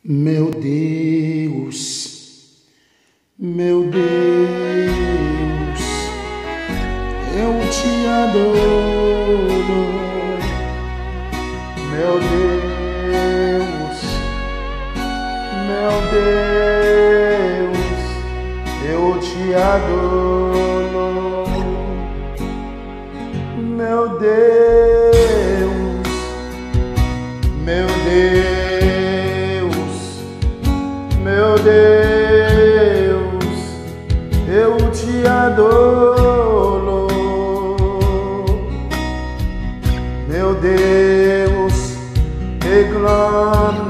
Meu Deus, meu Deus, eu te adoro. Meu Deus, meu Deus, eu te adoro. Meu Deus, meu Deus, meu Deus, eu te adoro. Meu Deus, reclamo